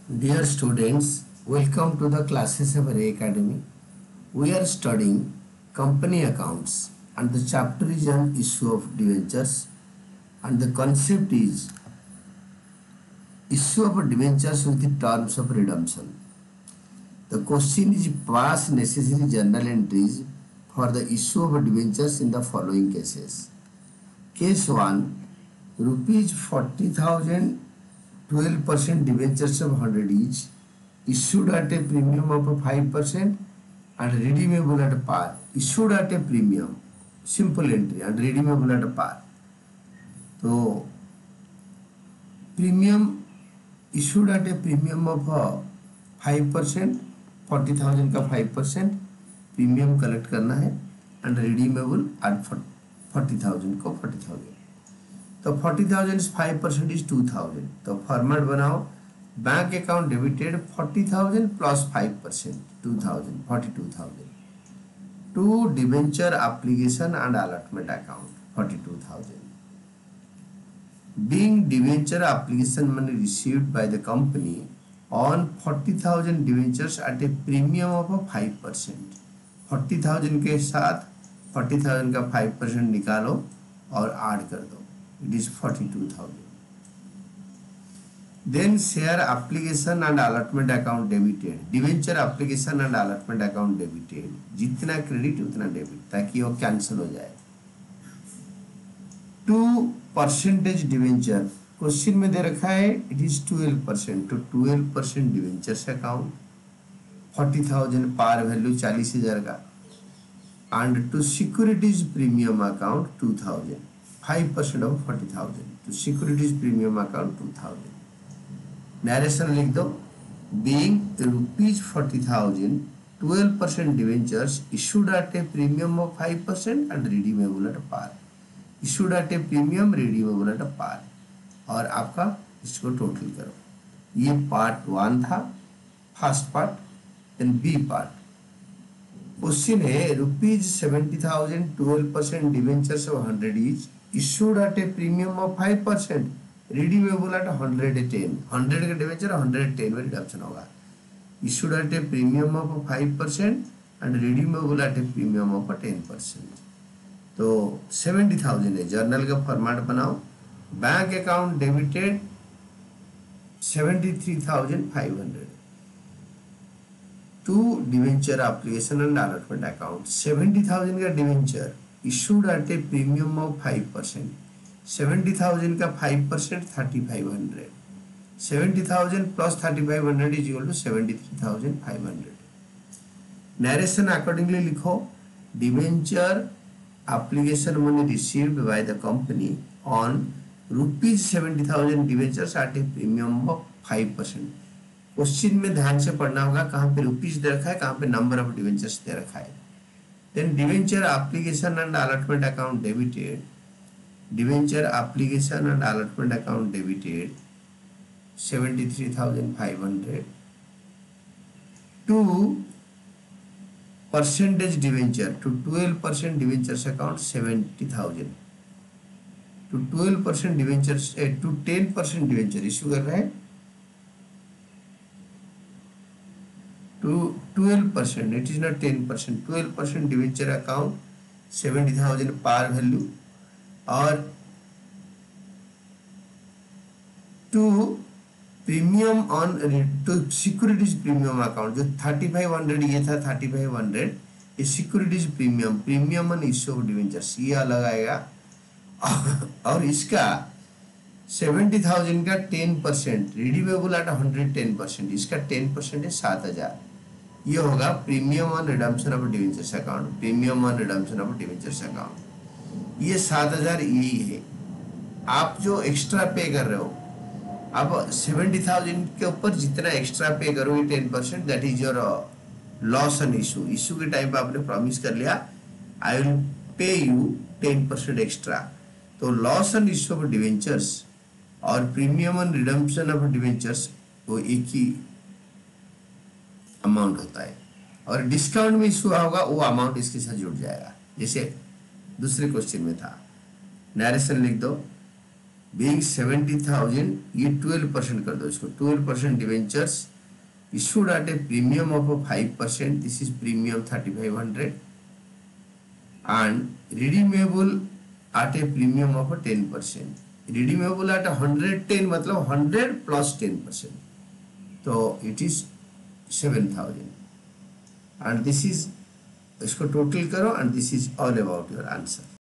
Dear students, welcome to the classes of Array Academy. We are studying company accounts and the chapter is on issue of debentures and the concept is issue of debentures with the terms of redemption. The question is pass necessary journal entries for the issue of debentures in the following cases. Case 1, rupees 40,000 12% debentures of 100 each issued at a premium of 5% and redeemable at par. Issued at a premium, simple entry, and redeemable at par. तो premium issued at a premium of 5%, 40,000 का 5% premium collect करना है and redeemable eight 40,000 को 40,000. तो 40,000 5% is 2,000. तो format बनाओ, bank account debited 40,000 plus 5% 2,000 42,000 to debenture application and allotment account 42,000. Being debenture application money received by the company on 40,000 debentures at a premium of 5%. 40,000 के साथ 40,000 का 5% निकालो और ऐड कर दो. It is 42,000. Then share application and allotment account debited. Debenture application and allotment account debited. जितना credit उतना debit, ताकि वो कैंसिल हो जाए. 2% डिवेंचर क्वेश्चन में दे रखा है, इट इज 12%. तो 12% डिवेंचर्स अकाउंट 40,000 पार वैल्यू 40,000 का and to securities premium account 2,000 5% of 40,000 to securities premium account 2,000. Narration लिख दो, being rupees 40,000 12% debentures issued at a premium of 5% and redeemable at par. Issued at a premium, redeemable at par. और आपका इसको total करो. ये part 1 था, first part. Then B part. Question है rupees 70,000 12% debentures of 100 each issued at a premium of 5%, redeemable at 110. 100 का debenture 110 में redemption होगा. Issued at a premium of 5% and redeemable at a premium of 10%. तो 70,000 है. Journal का format बनाओ. Bank account debited 73,500 to debenture application and allotment account. 70,000 का debenture issued at a premium of 5%. 70,000 का 5% 3,500. 70,000 plus 3,500 is equal to 73,500. Narration accordingly लिखो, debenture application money received by the company on rupees 70,000 debentures at a premium of 5%. Question में ध्यान से पढ़ना होगा, कहाँ pay rupees दे रखा है, कहाँ पे नंबर ऑफ डिवेंचर्स दे रखा है. Then debenture application and allotment account debited. Debenture application and allotment account debited 73,500 to percentage debenture to 12% debentures account 70,000 to 12% debentures to 10% debenture issue कर रहे हैं to 12%. It is not 10%. 12% debenture account 70,000 par value और to premium on to securities premium account. जो 3,500 ये था 3,500, ये securities premium on issue of debentures ये अलग आएगा. और इसका 70,000 का 10% रिडीमेबल एट 110%, इसका 10% है 7,000. ये होगा premium on redemption of debentures account. Premium on redemption of debentures account ये 7,000 यही है. आप जो एक्स्ट्रा पे कर रहे हो, अब 70,000 के ऊपर जितना एक्स्ट्रा पे करोगे 10%, that is your loss on issue. Issue के टाइम पे आपने प्रॉमिस कर लिया, I will pay you 10% extra. तो loss on issue of debentures और premium on redemption of debentures वो एक ही अमाउंट होता है. और डिस्काउंट में इशू होगा वो अमाउंट इसके साथ जुड़ जाएगा, जैसे दूसरे क्वेश्चन में था. नरेशन लिख दो, बीइंग 70,000, ये 12% कर दो इसको, 12% debentures issued at a premium of 5%, this is premium 3500, and redeemable at a premium of 10%. redeemable at 110 मतलब 100 plus 10%, तो it is 7,000, and this is, इसको टोटल करो and this is all about your answer.